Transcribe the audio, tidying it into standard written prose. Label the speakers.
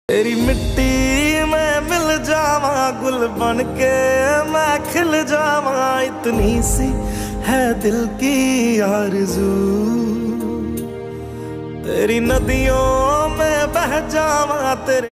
Speaker 1: तेरी मिट्टी में मिल जावा, गुल बन के मैं खिल जावा, इतनी सी है दिल की आरज़ू। तेरी नदियों में बह जावा, तेरे